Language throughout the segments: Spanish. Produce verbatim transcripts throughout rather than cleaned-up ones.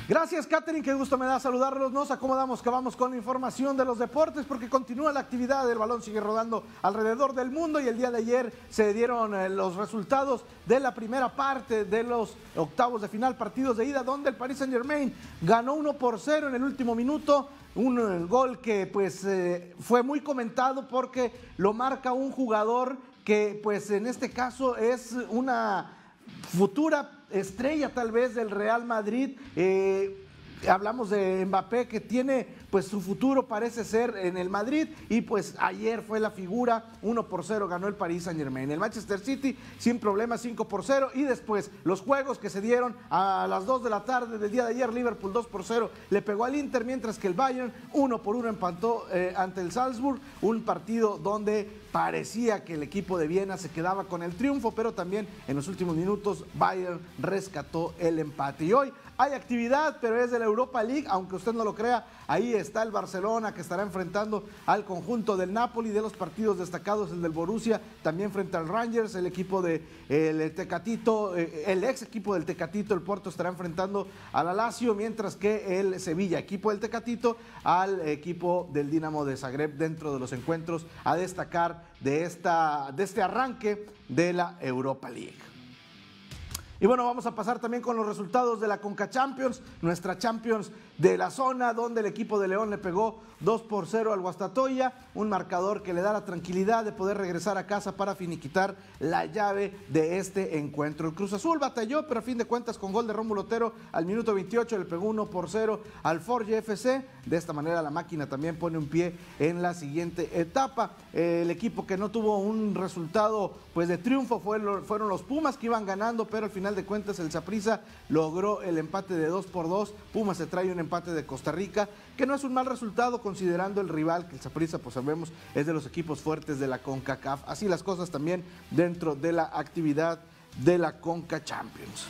Gracias, Catherine, qué gusto me da saludarlos. Nos acomodamos que vamos con la información de los deportes porque continúa la actividad, el balón sigue rodando alrededor del mundo y el día de ayer se dieron eh, los resultados de la primera parte de los octavos de final, partidos de ida, donde el Paris Saint-Germain ganó uno por cero en el último minuto. Un eh, gol que pues eh, fue muy comentado porque lo marca un jugador que pues en este caso es una futura estrella tal vez del Real Madrid. Eh, hablamos de Mbappé, que tiene pues su futuro parece ser en el Madrid, y pues ayer fue la figura. Uno por cero ganó el Paris Saint-Germain. El Manchester City sin problemas cinco por cero, y después los juegos que se dieron a las dos de la tarde del día de ayer, Liverpool dos por cero le pegó al Inter, mientras que el Bayern uno por uno empató eh, ante el Salzburg, un partido donde parecía que el equipo de Viena se quedaba con el triunfo, pero también en los últimos minutos Bayern rescató el empate. Y hoy hay actividad, pero es de la Europa League, aunque usted no lo crea. Ahí está el Barcelona, que estará enfrentando al conjunto del Napoli. De los partidos destacados, el del Borussia también frente al Rangers, el equipo de el Tecatito, el ex equipo del Tecatito, el Porto, estará enfrentando al Lazio, mientras que el Sevilla, equipo del Tecatito, al equipo del Dinamo de Zagreb, dentro de los encuentros a destacar de, esta, de este arranque de la Europa League. Y bueno, vamos a pasar también con los resultados de la Conca Champions, nuestra Champions de la zona, donde el equipo de León le pegó dos por cero al Guastatoya, un marcador que le da la tranquilidad de poder regresar a casa para finiquitar la llave de este encuentro. El Cruz Azul batalló, pero a fin de cuentas con gol de Rómulo Otero al minuto veintiocho le pegó uno por cero al Forge F C. De esta manera la máquina también pone un pie en la siguiente etapa. El equipo que no tuvo un resultado pues de triunfo fue, fueron los Pumas, que iban ganando, pero al final de cuentas el Saprissa logró el empate de dos por dos. Pumas se trae un empate de Costa Rica, que no es un mal resultado considerando el rival, que el Saprissa, pues sabemos, es de los equipos fuertes de la CONCACAF. Así las cosas también dentro de la actividad de la Conca Champions.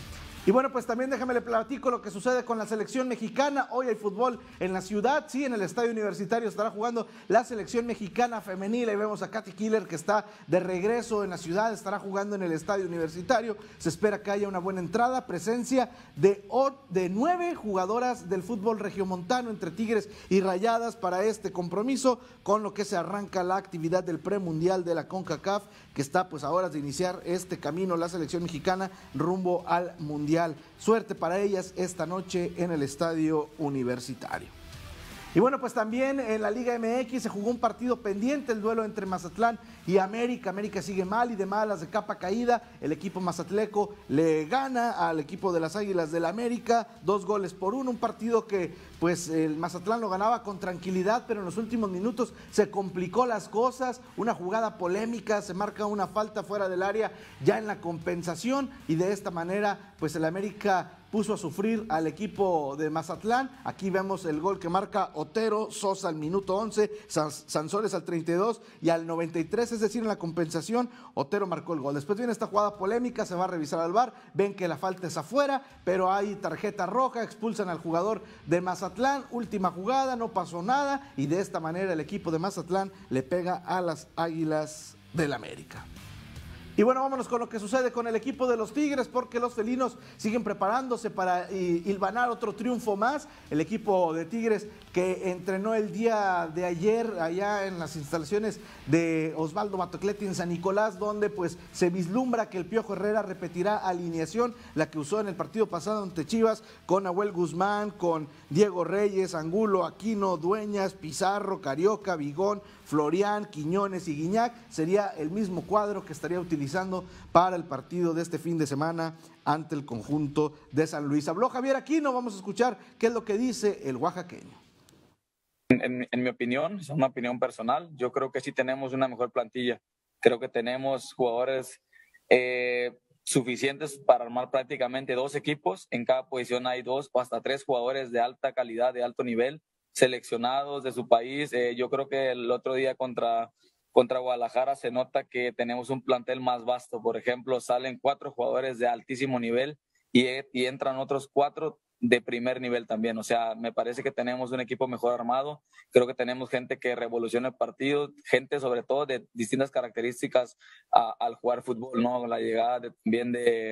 Y bueno, pues también déjame le platico lo que sucede con la selección mexicana. Hoy hay fútbol en la ciudad, sí, en el Estadio Universitario estará jugando la selección mexicana femenil. Ahí vemos a Katy Killer, que está de regreso en la ciudad, estará jugando en el Estadio Universitario. Se espera que haya una buena entrada, presencia de, de nueve jugadoras del fútbol regiomontano entre Tigres y Rayadas para este compromiso, con lo que se arranca la actividad del premundial de la CONCACAF, que está pues a horas de iniciar este camino la selección mexicana rumbo al mundial. Suerte para ellas esta noche en el Estadio Universitario. Y bueno, pues también en la Liga M X se jugó un partido pendiente, el duelo entre Mazatlán y América. América sigue mal y de malas, de capa caída. El equipo mazatleco le gana al equipo de las Águilas del América, dos goles por uno. Un partido que pues el Mazatlán lo ganaba con tranquilidad, pero en los últimos minutos se complicó las cosas. Una jugada polémica, se marca una falta fuera del área ya en la compensación, y de esta manera pues el América puso a sufrir al equipo de Mazatlán. Aquí vemos el gol que marca Otero, Sosa al minuto once, Sanzoles al treinta y dos y al noventa y tres, es decir, en la compensación, Otero marcó el gol. Después viene esta jugada polémica, se va a revisar al V A R, ven que la falta es afuera, pero hay tarjeta roja, expulsan al jugador de Mazatlán, última jugada, no pasó nada, y de esta manera el equipo de Mazatlán le pega a las Águilas del América. Y bueno, vámonos con lo que sucede con el equipo de los Tigres, porque los felinos siguen preparándose para hilvanar otro triunfo más. El equipo de Tigres, que entrenó el día de ayer allá en las instalaciones de Osvaldo Batocletti en San Nicolás, donde pues se vislumbra que el Piojo Herrera repetirá alineación, la que usó en el partido pasado ante Chivas, con Nahuel Guzmán, con Diego Reyes, Angulo, Aquino, Dueñas, Pizarro, Carioca, Vigón, Florian, Quiñones y Guiñac. Sería el mismo cuadro que estaría utilizando para el partido de este fin de semana ante el conjunto de San Luis. Habló Javier Aquino, vamos a escuchar qué es lo que dice el oaxaqueño. En, en mi opinión, es una opinión personal, yo creo que sí tenemos una mejor plantilla. Creo que tenemos jugadores eh, suficientes para armar prácticamente dos equipos. En cada posición hay dos o hasta tres jugadores de alta calidad, de alto nivel, seleccionados de su país. Eh, yo creo que el otro día contra, contra Guadalajara se nota que tenemos un plantel más vasto. Por ejemplo, salen cuatro jugadores de altísimo nivel y, y entran otros cuatro de primer nivel también. O sea, me parece que tenemos un equipo mejor armado. Creo que tenemos gente que revoluciona el partido, gente sobre todo de distintas características a, al jugar fútbol, ¿no? La llegada de, también de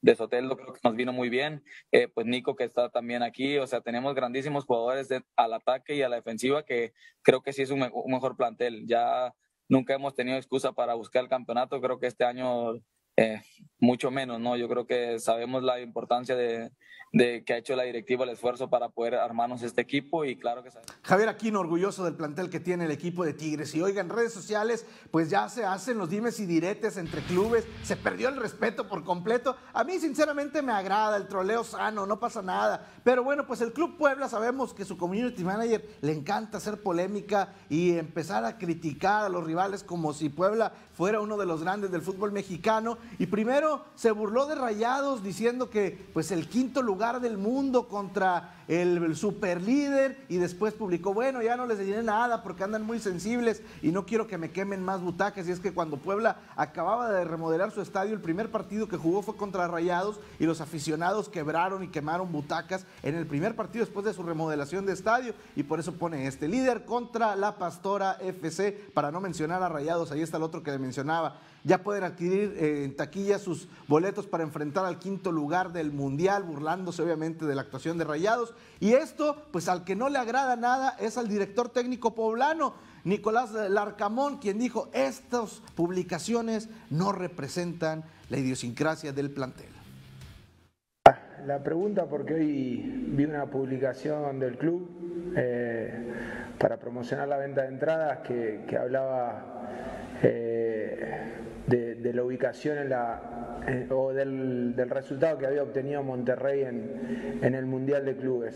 de Soteldo creo que nos vino muy bien, eh, pues Nico que está también aquí, o sea, tenemos grandísimos jugadores de, al ataque y a la defensiva que creo que sí es un, me un mejor plantel. Ya nunca hemos tenido excusa para buscar el campeonato, creo que este año eh, mucho menos, ¿no? Yo creo que sabemos la importancia de, de que ha hecho la directiva el esfuerzo para poder armarnos este equipo y claro que sabemos. Javier Aquino, orgulloso del plantel que tiene el equipo de Tigres. Y oiga, en redes sociales, pues ya se hacen los dimes y diretes entre clubes, se perdió el respeto por completo. A mí, sinceramente, me agrada el troleo sano, no pasa nada. Pero bueno, pues el Club Puebla, sabemos que su community manager le encanta hacer polémica y empezar a criticar a los rivales como si Puebla fuera uno de los grandes del fútbol mexicano. Y primero se burló de Rayados diciendo que pues el quinto lugar del mundo contra el, el superlíder, y después publicó, bueno, ya no les diré nada porque andan muy sensibles y no quiero que me quemen más butacas. Y es que cuando Puebla acababa de remodelar su estadio, el primer partido que jugó fue contra Rayados y los aficionados quebraron y quemaron butacas en el primer partido después de su remodelación de estadio, y por eso pone este líder contra la Pastora F C, para no mencionar a Rayados. Ahí está el otro que le mencionaba. Ya pueden adquirir eh, en taquilla sus boletos para enfrentar al quinto lugar del Mundial, burlándose obviamente de la actuación de Rayados. Y esto, pues al que no le agrada nada es al director técnico poblano, Nicolás Larcamón, quien dijo, estas publicaciones no representan la idiosincrasia del plantel. La pregunta, porque hoy vi una publicación del club eh, para promocionar la venta de entradas que, que hablaba eh, de, de la ubicación en la, eh, o del, del resultado que había obtenido Monterrey en, en el Mundial de Clubes.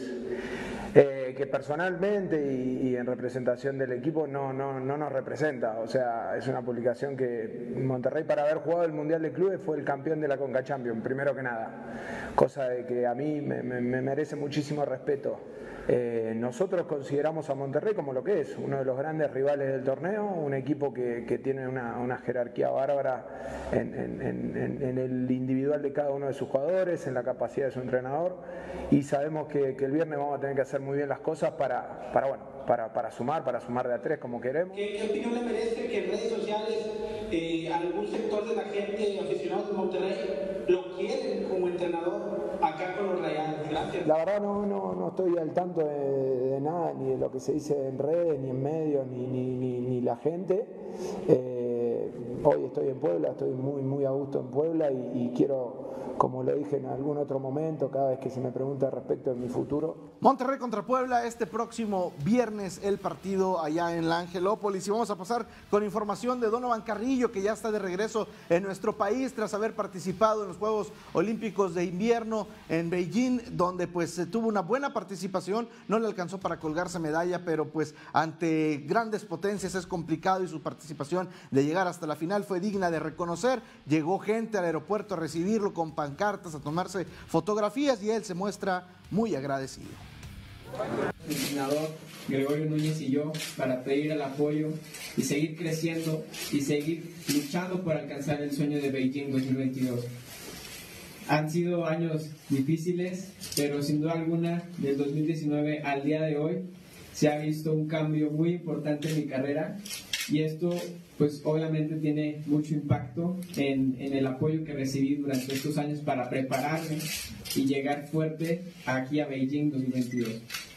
Eh, que personalmente y, y en representación del equipo no, no, no nos representa. O sea, es una publicación que Monterrey, para haber jugado el Mundial de Clubes, fue el campeón de la Conca Champions, primero que nada. Cosa de que a mí me, me, me merece muchísimo respeto. Eh, nosotros consideramos a Monterrey como lo que es, uno de los grandes rivales del torneo, un equipo que, que tiene una, una jerarquía bárbara en, en, en, en el individual de cada uno de sus jugadores, en la capacidad de su entrenador, y sabemos que, que el viernes vamos a tener que hacer muy bien las cosas para, para, bueno, para, para sumar, para sumar de a tres como queremos. ¿Qué, qué opinión le merece que en redes sociales eh, algún sector de la gente, aficionados de Monterrey, lo quieren como entrenador acá con los Rayados? Gracias. La verdad no, no, no estoy al tanto de, de nada, ni de lo que se dice en redes, ni en medios, ni, ni, ni, ni la gente. Eh, hoy estoy en Puebla, estoy muy, muy a gusto en Puebla y, y quiero, como lo dije en algún otro momento, cada vez que se me pregunta respecto de mi futuro. Monterrey contra Puebla este próximo viernes, el partido allá en la Angelópolis. Y vamos a pasar con información de Donovan Carrillo, que ya está de regreso en nuestro país tras haber participado en los Juegos Olímpicos de Invierno en Beijing, donde pues tuvo una buena participación. No le alcanzó para colgarse medalla, pero pues ante grandes potencias es complicado, y su participación de llegar hasta la final fue digna de reconocer. Llegó gente al aeropuerto a recibirlo con pancartas, a tomarse fotografías, y él se muestra muy agradecido. El entrenador Gregorio Núñez y yo, para pedir el apoyo y seguir creciendo y seguir luchando por alcanzar el sueño de Beijing dos mil veintidós. Han sido años difíciles, pero sin duda alguna, del dos mil diecinueve al día de hoy, se ha visto un cambio muy importante en mi carrera, y esto pues obviamente tiene mucho impacto en, en el apoyo que recibí durante estos años para prepararme y llegar fuerte aquí a Beijing dos mil veintidós.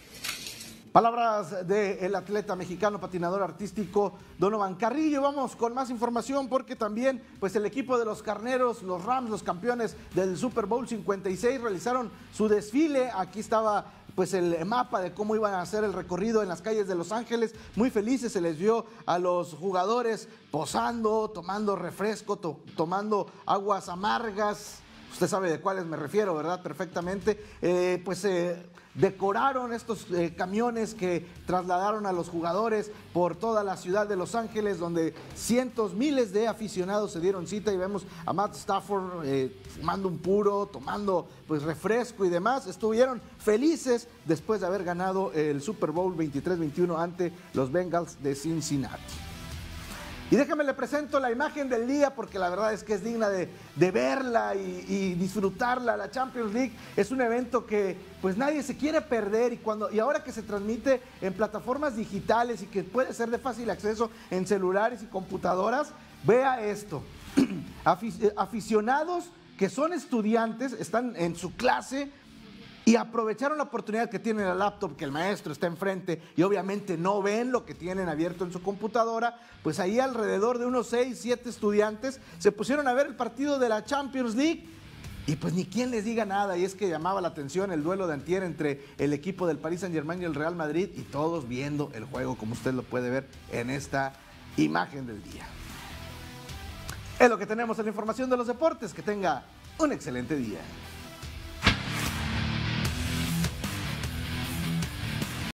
Palabras del atleta mexicano patinador artístico Donovan Carrillo. Vamos con más información, porque también pues el equipo de los Carneros, los Rams, los campeones del Super Bowl cincuenta y seis, realizaron su desfile. Aquí estaba pues el mapa de cómo iban a hacer el recorrido en las calles de Los Ángeles. Muy felices se les vio a los jugadores posando, tomando refresco, to tomando aguas amargas. Usted sabe de cuáles me refiero, ¿verdad? Perfectamente. Eh, pues eh, decoraron estos eh, camiones que trasladaron a los jugadores por toda la ciudad de Los Ángeles, donde cientos, miles de aficionados se dieron cita, y vemos a Matt Stafford eh, fumando un puro, tomando pues refresco y demás. Estuvieron felices después de haber ganado el Super Bowl veintitrés veintiuno ante los Bengals de Cincinnati. Y déjame le presento la imagen del día, porque la verdad es que es digna de, de verla y, y disfrutarla. La Champions League es un evento que pues nadie se quiere perder, y, cuando, y ahora que se transmite en plataformas digitales y que puede ser de fácil acceso en celulares y computadoras, vea esto. Aficionados que son estudiantes, están en su clase y aprovecharon la oportunidad que tienen la laptop, que el maestro está enfrente y obviamente no ven lo que tienen abierto en su computadora, pues ahí alrededor de unos seis, siete estudiantes se pusieron a ver el partido de la Champions League y pues ni quien les diga nada, y es que llamaba la atención el duelo de antier entre el equipo del Paris Saint-Germain y el Real Madrid y todos viendo el juego como usted lo puede ver en esta imagen del día. Es lo que tenemos en la información de los deportes, que tenga un excelente día.